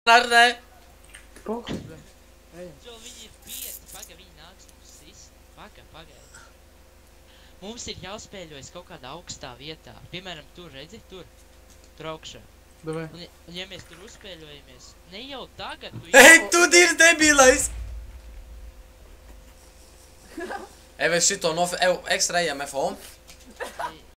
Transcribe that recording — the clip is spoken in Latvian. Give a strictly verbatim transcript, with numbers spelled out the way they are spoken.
Nardē! Pohudze. Ejam. Jo viņi ir pieci, paga, viņi nāks mums sist. Paga, pagaidi. Mums ir jāspēļojas kaut kādā augstā vietā. Piemēram, tur, redzi, tur. Tur augšā. Davai. Un, un ja mēs tur uzspēļojamies, ne jau tagad, tu Ej, tu dir debilais! Ev, es šito nof... Ev, ekstra ejam F O.